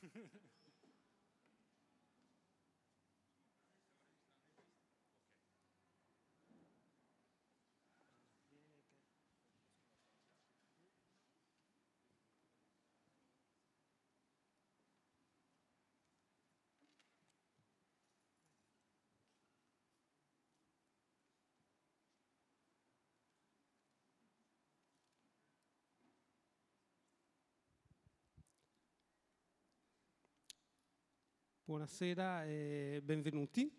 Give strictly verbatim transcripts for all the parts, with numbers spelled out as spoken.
Buonasera e benvenuti.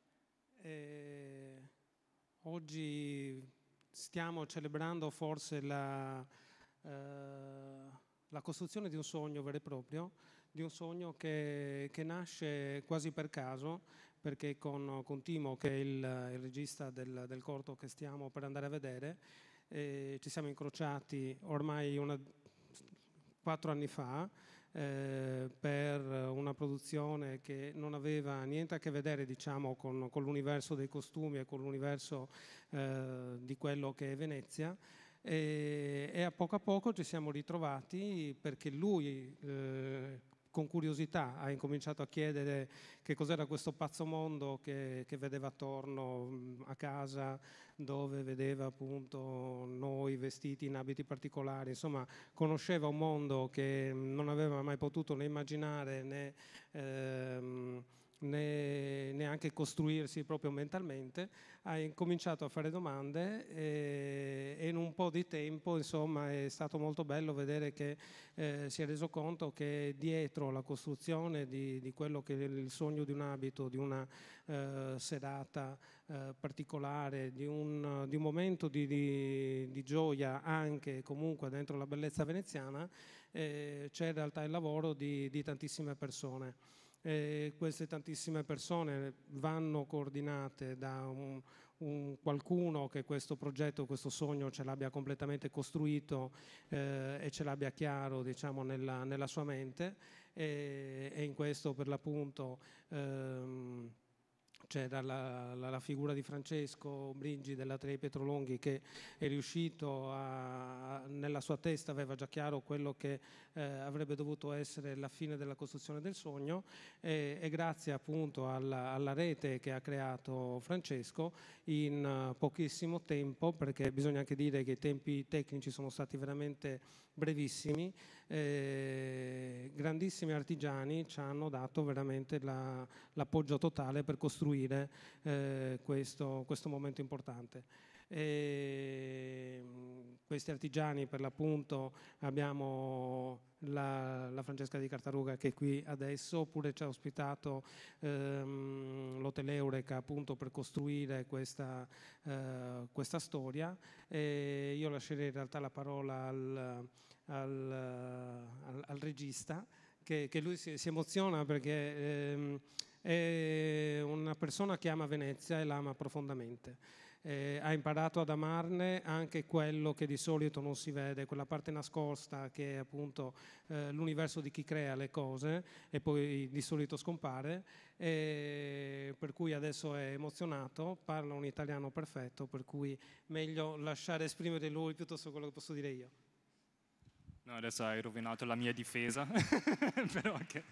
Eh, oggi stiamo celebrando forse la, eh, la costruzione di un sogno vero e proprio, di un sogno che, che nasce quasi per caso, perché con, con Timo, che è il, il regista del, del corto che stiamo per andare a vedere, eh, ci siamo incrociati ormai una, quattro anni fa, Eh, per una produzione che non aveva niente a che vedere, diciamo, con, con l'universo dei costumi e con l'universo eh, di quello che è Venezia, e, e a poco a poco ci siamo ritrovati perché lui eh, con curiosità ha incominciato a chiedere che cos'era questo pazzo mondo che, che vedeva attorno a casa, dove vedeva appunto noi vestiti in abiti particolari, insomma conosceva un mondo che non aveva mai potuto né immaginare né, ehm, né neanche costruirsi proprio mentalmente. Ha incominciato a fare domande e, e in un po' di tempo, insomma, è stato molto bello vedere che eh, si è reso conto che dietro la costruzione di, di quello che è il sogno di un abito, di una eh, serata eh, particolare, di un, di un momento di, di, di gioia anche comunque dentro la bellezza veneziana, eh, c'è in realtà il lavoro di, di tantissime persone. E queste tantissime persone vanno coordinate da un, un qualcuno che questo progetto, questo sogno ce l'abbia completamente costruito eh, e ce l'abbia chiaro, diciamo, nella, nella sua mente, e, e in questo per l'appunto ehm, c'è la, la, la figura di Francesco Brigi dell'Atelier Pietro Longhi, che è riuscito a, nella sua testa aveva già chiaro quello che eh, avrebbe dovuto essere la fine della costruzione del sogno, e, e grazie appunto alla, alla rete che ha creato Francesco in uh, pochissimo tempo, perché bisogna anche dire che i tempi tecnici sono stati veramente brevissimi, eh, grandissimi artigiani ci hanno dato veramente la, l'appoggio totale per costruire Eh, questo, questo momento importante. E, mh, questi artigiani, per l'appunto, abbiamo la, la Francesca di Cartaruga che è qui adesso, oppure ci ha ospitato ehm, l'Hotel Eureka appunto per costruire questa, eh, questa storia, e io lascerei in realtà la parola al, al, al, al regista, che, che lui si, si emoziona perché ehm, è una persona che ama Venezia e la ama profondamente. Eh, ha imparato ad amarne anche quello che di solito non si vede, quella parte nascosta che è appunto eh, l'universo di chi crea le cose e poi di solito scompare, e per cui adesso è emozionato, parla un italiano perfetto, per cui meglio lasciare esprimere lui piuttosto quello che posso dire io. No, adesso hai rovinato la mia difesa, però okay.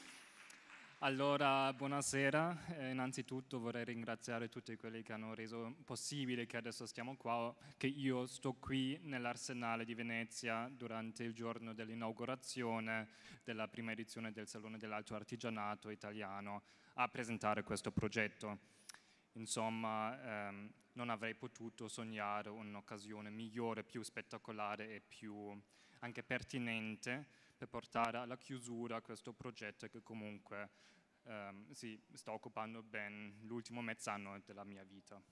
Allora, buonasera. Eh, innanzitutto vorrei ringraziare tutti quelli che hanno reso possibile che adesso stiamo qua, che io sto qui nell'Arsenale di Venezia durante il giorno dell'inaugurazione della prima edizione del Salone dell'Alto Artigianato Italiano a presentare questo progetto. Insomma, ehm, non avrei potuto sognare un'occasione migliore, più spettacolare e più anche pertinente per portare alla chiusura questo progetto che comunque ehm, sì, sta occupando ben l'ultimo mezz'anno della mia vita.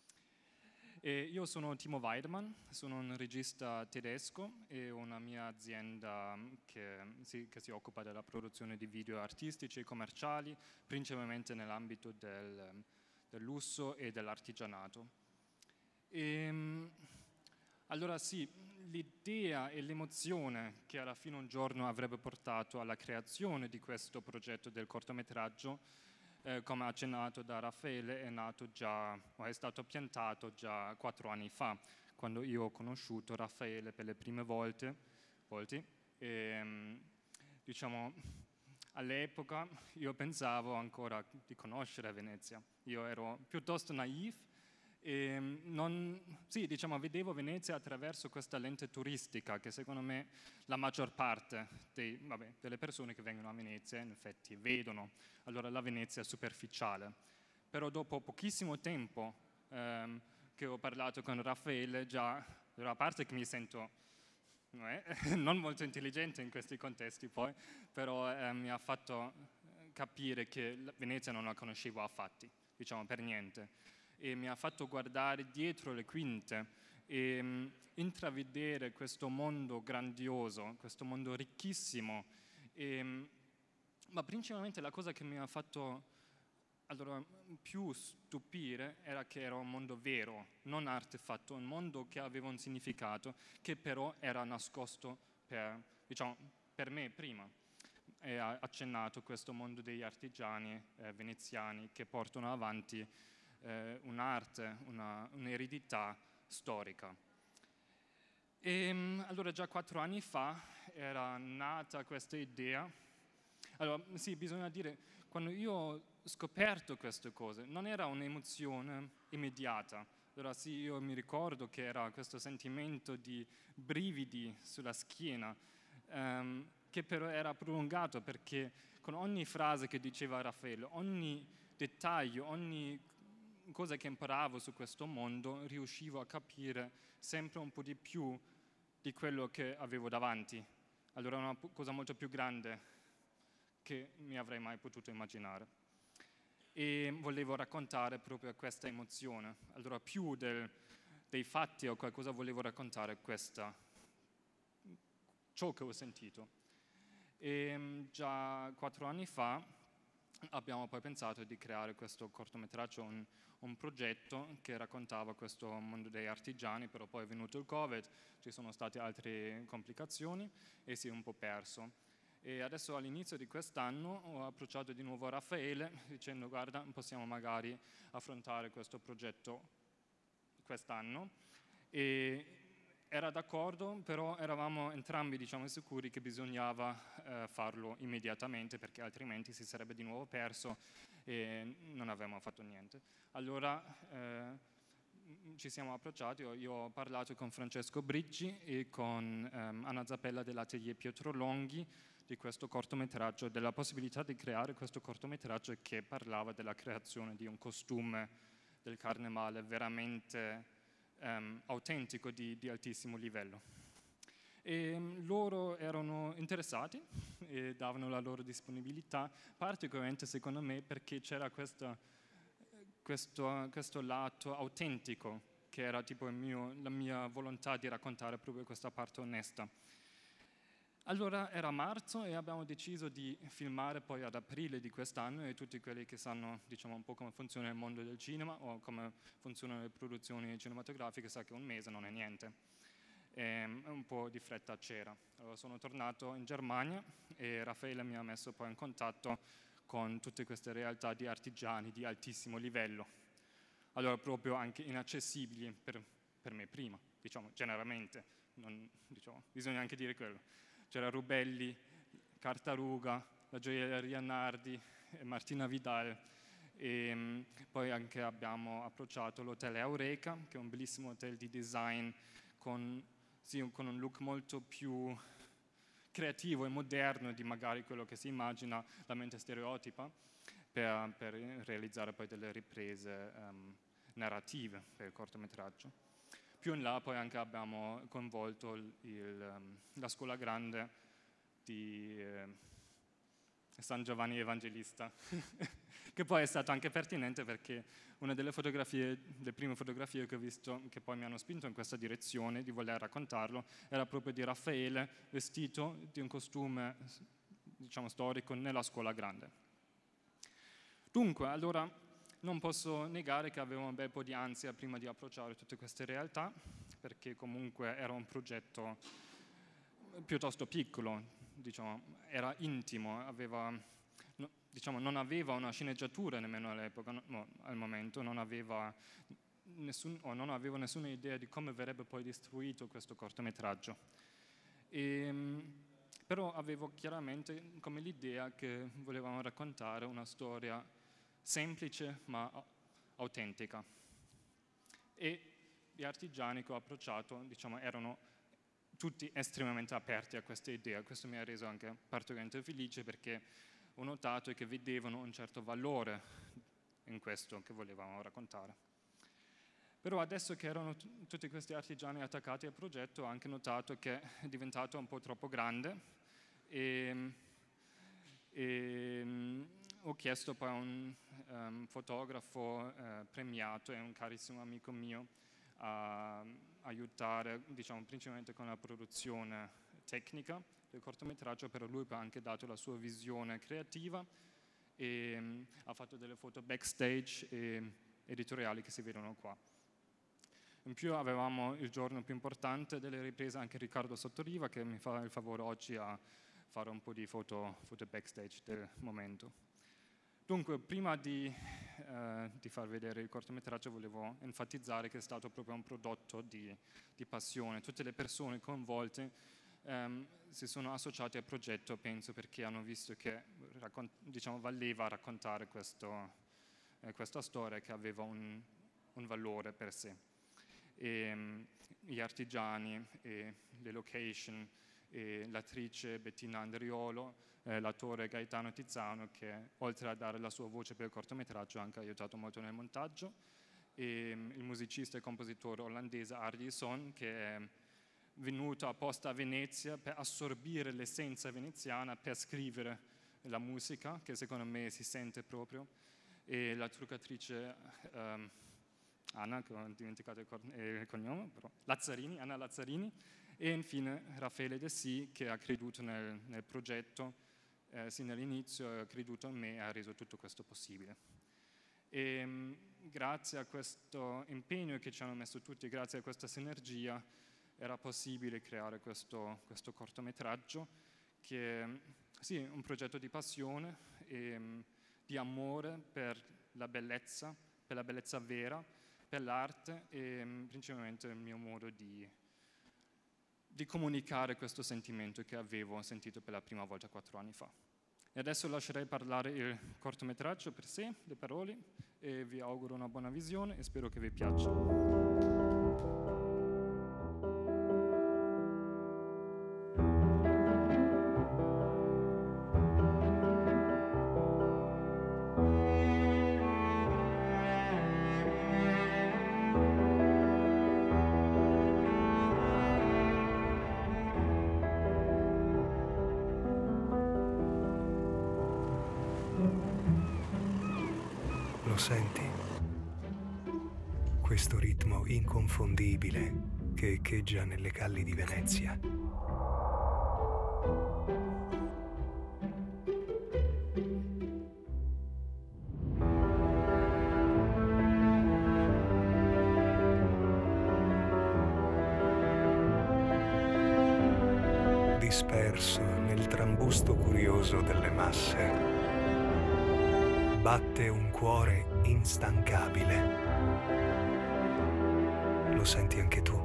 E io sono Timo Weidmann, sono un regista tedesco e ho una mia azienda che, sì, che si occupa della produzione di video artistici e commerciali, principalmente nell'ambito del, del lusso e dell'artigianato. E, allora sì, l'idea e l'emozione che alla fine un giorno avrebbe portato alla creazione di questo progetto del cortometraggio, eh, come accennato da Raffaele, è nato già, o è stato piantato già quattro anni fa, quando io ho conosciuto Raffaele per le prime volte, volte e, diciamo, all'epoca io pensavo ancora di conoscere Venezia. Io ero piuttosto naïf e non, sì, diciamo, vedevo Venezia attraverso questa lente turistica che secondo me la maggior parte dei, vabbè, delle persone che vengono a Venezia in effetti vedono. Allora la Venezia superficiale. Però dopo pochissimo tempo ehm, che ho parlato con Raffaele, già, a parte che mi sento eh, non molto intelligente in questi contesti poi, però eh, mi ha fatto capire che Venezia non la conoscevo affatto, diciamo per niente. E mi ha fatto guardare dietro le quinte e mh, intravedere questo mondo grandioso, questo mondo ricchissimo. E, mh, ma principalmente la cosa che mi ha fatto allora, più stupire era che era un mondo vero, non artefatto, un mondo che aveva un significato, che però era nascosto per, diciamo, per me prima. E ha accennato questo mondo degli artigiani eh, veneziani che portano avanti eh, un'arte, una, un'eredità storica. E allora già quattro anni fa era nata questa idea. Allora, sì, bisogna dire, quando io ho scoperto queste cose, non era un'emozione immediata. Allora sì, io mi ricordo che era questo sentimento di brividi sulla schiena, ehm, che però era prolungato perché con ogni frase che diceva Raffaele, ogni dettaglio, ogni cosa che imparavo su questo mondo, riuscivo a capire sempre un po' di più di quello che avevo davanti. Allora era una cosa molto più grande che mi avrei mai potuto immaginare. E volevo raccontare proprio questa emozione. Allora più del, dei fatti o qualcosa volevo raccontare questa, ciò che ho sentito. E già quattro anni fa abbiamo poi pensato di creare questo cortometraggio, un, un progetto che raccontava questo mondo degli artigiani, però poi è venuto il Covid, ci sono state altre complicazioni e si è un po' perso. E adesso all'inizio di quest'anno ho approcciato di nuovo a Raffaele dicendo guarda, possiamo magari affrontare questo progetto quest'anno. E era d'accordo, però eravamo entrambi diciamo, sicuri che bisognava eh, farlo immediatamente perché altrimenti si sarebbe di nuovo perso e non avremmo fatto niente. Allora eh, ci siamo approcciati, io, io ho parlato con Francesco Briggi e con ehm, Anna Zappella dell'Atelier Pietro Longhi di questo cortometraggio, della possibilità di creare questo cortometraggio che parlava della creazione di un costume del carnevale veramente Um, autentico di, di altissimo livello. E um, loro erano interessati e davano la loro disponibilità, particolarmente secondo me perché c'era questa, questo, questo lato autentico che era tipo il mio, la mia volontà di raccontare proprio questa parte onesta. Allora era marzo e abbiamo deciso di filmare poi ad aprile di quest'anno e tutti quelli che sanno diciamo, un po' come funziona il mondo del cinema o come funzionano le produzioni cinematografiche sa che un mese non è niente. E un po' di fretta c'era. Allora sono tornato in Germania e Raffaele mi ha messo poi in contatto con tutte queste realtà di artigiani di altissimo livello. Allora proprio anche inaccessibili per, per me prima, diciamo generalmente, non, diciamo, bisogna anche dire quello. C'era Rubelli, Cartaruga, la gioielleria Nardi, Martina Vidal e mh, poi anche abbiamo approcciato l'hotel Eureka, che è un bellissimo hotel di design con, sì, con un look molto più creativo e moderno di magari quello che si immagina la mente stereotipa per, per realizzare poi delle riprese um, narrative per il cortometraggio. Più in là poi anche abbiamo coinvolto il, il, um, la scuola grande di eh, San Giovanni Evangelista, che poi è stato anche pertinente perché una delle fotografie, le prime fotografie che ho visto, che poi mi hanno spinto in questa direzione di voler raccontarlo, era proprio di Raffaele vestito di un costume, diciamo, storico nella scuola grande. Dunque, allora non posso negare che avevo un bel po' di ansia prima di approcciare tutte queste realtà, perché comunque era un progetto piuttosto piccolo, diciamo, era intimo, aveva, no, diciamo, non aveva una sceneggiatura nemmeno all'epoca, no, al momento, non aveva, nessun, o non avevo nessuna idea di come verrebbe poi distribuito questo cortometraggio. E, Però avevo chiaramente come l'idea che volevamo raccontare una storia semplice ma autentica. E gli artigiani che ho approcciato, diciamo, erano tutti estremamente aperti a questa idea. Questo mi ha reso anche particolarmente felice, perché ho notato che vedevano un certo valore in questo che volevamo raccontare. Però adesso che erano t- tutti questi artigiani attaccati al progetto, ho anche notato che è diventato un po' troppo grande e, e um, ho chiesto poi a un um, fotografo uh, premiato e un carissimo amico mio a aiutare, diciamo, principalmente con la produzione tecnica del cortometraggio, però lui poi ha anche dato la sua visione creativa e um, ha fatto delle foto backstage e editoriali che si vedono qua. In più avevamo il giorno più importante delle riprese anche Riccardo Sottoriva, che mi fa il favore oggi a fare un po' di foto, foto backstage del momento. Dunque, prima di, eh, di far vedere il cortometraggio, volevo enfatizzare che è stato proprio un prodotto di, di passione. Tutte le persone coinvolte ehm, si sono associate al progetto, penso, perché hanno visto che, diciamo, valeva raccontare questo, eh, questa storia che aveva un, un valore per sé. E, um, gli artigiani, e le location, e l'attrice Bettina Andriolo, eh, l'attore Gaetano Tizzano, che oltre a dare la sua voce per il cortometraggio ha anche aiutato molto nel montaggio, e um, il musicista e compositore olandese Ardi Son, che è venuto apposta a Venezia per assorbire l'essenza veneziana, per scrivere la musica, che secondo me si sente proprio, e la truccatrice um, Anna, che ho dimenticato il, cor- il cognome, però Lazzarini, Anna Lazzarini, e infine Raffaele De Sì, che ha creduto nel, nel progetto eh, sin dall'inizio, ha creduto in me e ha reso tutto questo possibile. E mh, grazie a questo impegno che ci hanno messo tutti, grazie a questa sinergia, era possibile creare questo, questo cortometraggio, che è sì, un progetto di passione e mh, di amore per la bellezza, per la bellezza vera, per l'arte e mh, principalmente il mio modo di, di comunicare questo sentimento che avevo sentito per la prima volta quattro anni fa. E adesso lascerei parlare il cortometraggio per sé, le parole, e vi auguro una buona visione e spero che vi piaccia. Lo senti? Questo ritmo inconfondibile che echeggia nelle calli di Venezia. Disperso nel trambusto curioso delle masse, batte un cuore instancabile. Lo senti anche tu?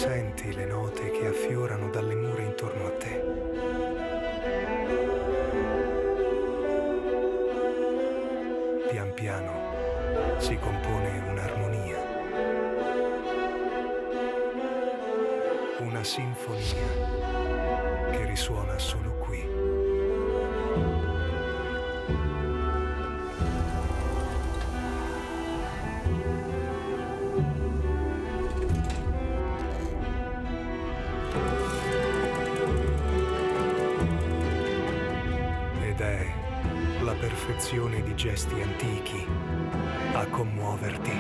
senti le note che affiorano dalle mura intorno a te. Pian piano si compone un'armonia, una sinfonia che risuona solo qui. Ed è la perfezione di gesti antichi a commuoverti.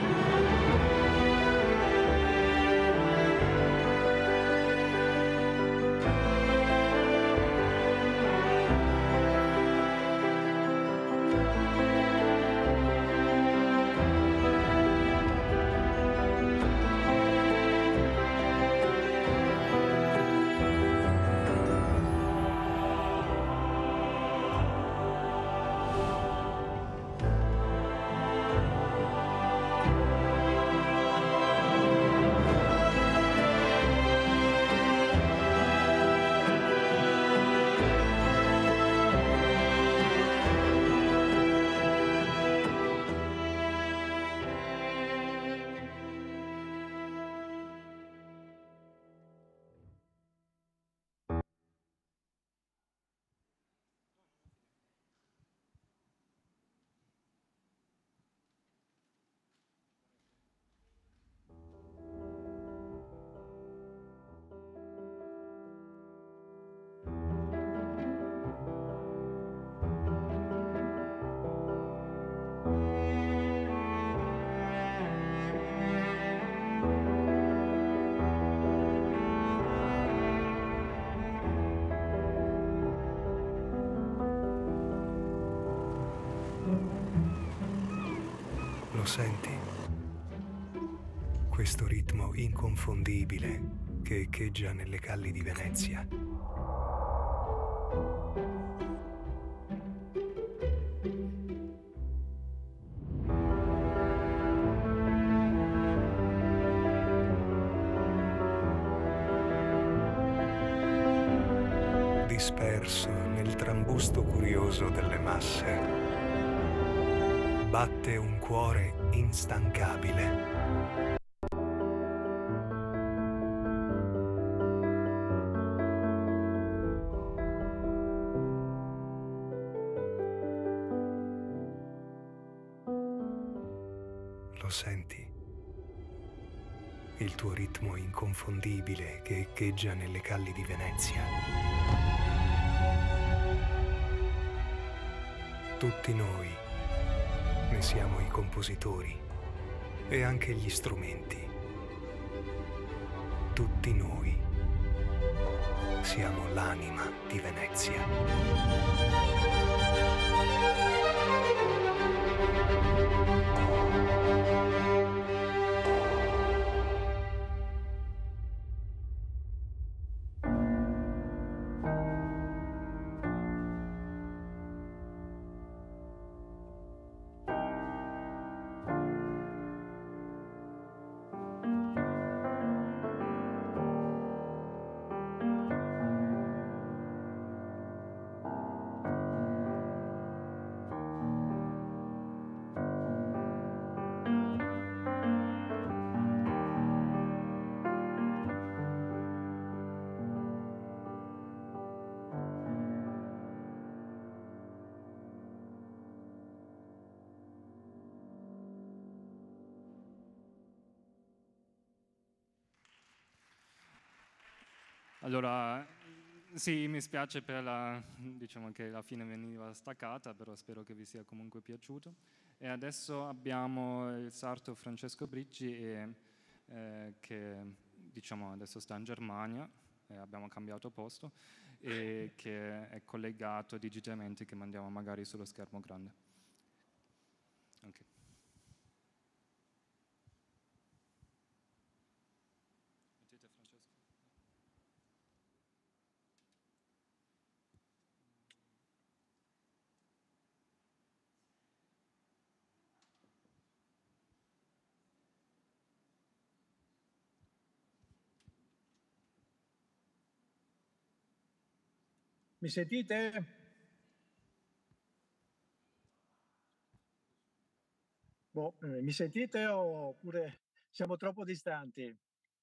Lo senti? Questo ritmo inconfondibile che echeggia nelle calli di Venezia. Disperso nel trambusto curioso delle masse, batte un cuore instancabile. Lo senti? Il tuo ritmo inconfondibile che echeggia nelle calli di Venezia. Tutti noi ne siamo i compositori e anche gli strumenti. Tutti noi siamo l'anima di Venezia. Allora, sì, mi spiace per la, diciamo che la fine veniva staccata, però spero che vi sia comunque piaciuto. E adesso abbiamo il sarto Francesco Bricci, e, eh, che diciamo adesso sta in Germania, eh, abbiamo cambiato posto, e che è collegato digitalmente, che mandiamo magari sullo schermo grande. Okay. Mi sentite? Boh, eh, mi sentite oppure siamo troppo distanti?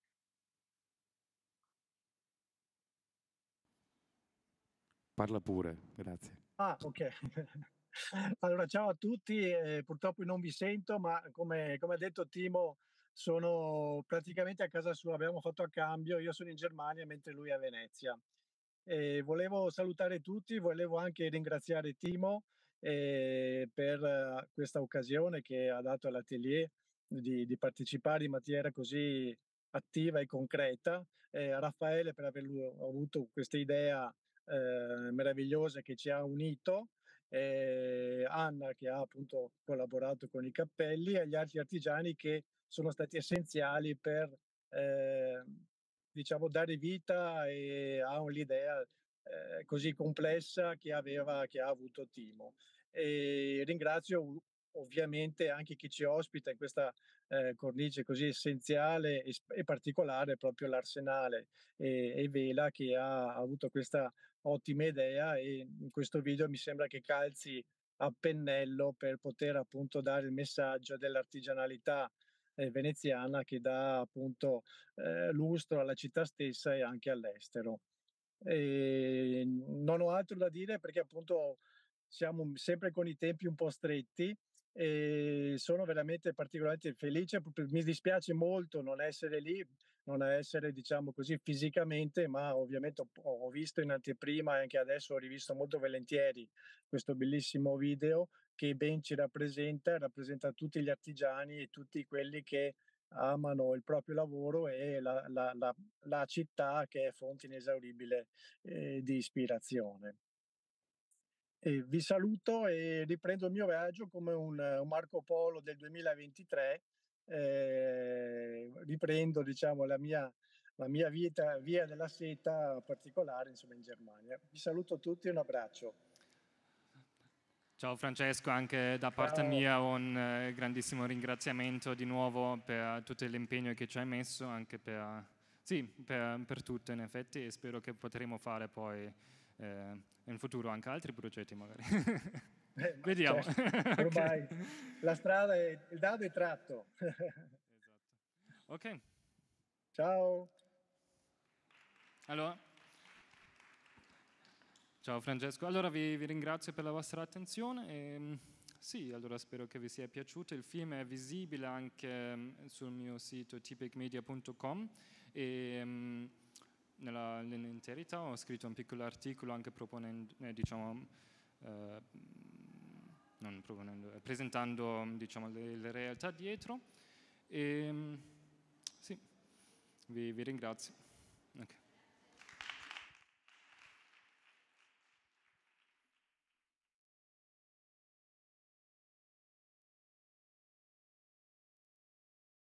Parla pure, grazie. Ah, ok. Allora, ciao a tutti, eh, purtroppo non vi sento, ma come, come ha detto Timo, sono praticamente a casa sua, abbiamo fatto a cambio, io sono in Germania mentre lui è a Venezia. E volevo salutare tutti, volevo anche ringraziare Timo eh, per eh, questa occasione che ha dato all'atelier di, di partecipare in maniera così attiva e concreta, eh, a Raffaele per aver avuto questa idea eh, meravigliosa che ci ha unito, eh, Anna che ha appunto collaborato con i cappelli e agli altri artigiani che sono stati essenziali per eh, diciamo dare vita e a un'idea eh, così complessa che aveva che ha avuto Timo. E ringrazio ovviamente anche chi ci ospita in questa eh, cornice così essenziale e, e particolare, proprio l'Arsenale e, e Vela che ha avuto questa ottima idea e in questo video mi sembra che calzi a pennello per poter appunto dare il messaggio dell'artigianalità eh, veneziana che dà appunto eh, lustro alla città stessa e anche all'estero. E non ho altro da dire perché appunto siamo sempre con i tempi un po' stretti e sono veramente particolarmente felice. Mi dispiace molto non essere lì, non essere diciamo così fisicamente, ma ovviamente ho, ho visto in anteprima e anche adesso ho rivisto molto volentieri questo bellissimo video che ben ci rappresenta, rappresenta tutti gli artigiani e tutti quelli che amano il proprio lavoro e la, la, la, la città che è fonte inesauribile eh, di ispirazione. E vi saluto e riprendo il mio viaggio come un, un Marco Polo del duemilaventitré, eh, riprendo diciamo la mia, la mia vita, via della seta particolare insomma in Germania. Vi saluto tutti e un abbraccio. Ciao Francesco, anche da parte Ciao. mia un eh, grandissimo ringraziamento di nuovo per tutto l'impegno che ci hai messo, anche per, sì, per, per tutto in effetti, e spero che potremo fare poi eh, in futuro anche altri progetti magari. Eh, Vediamo. Certo. Ormai Okay. la strada, è, il dado è tratto. Esatto. Ok. Ciao. Allora. Ciao Francesco, allora vi, vi ringrazio per la vostra attenzione e sì, allora spero che vi sia piaciuto. Il film è visibile anche sul mio sito tipicmedia punto com e um, nella, nell'interità ho scritto un piccolo articolo anche proponendo, eh, diciamo, eh, non proponendo, eh, presentando diciamo, le, le realtà dietro e sì, vi, vi ringrazio. Okay.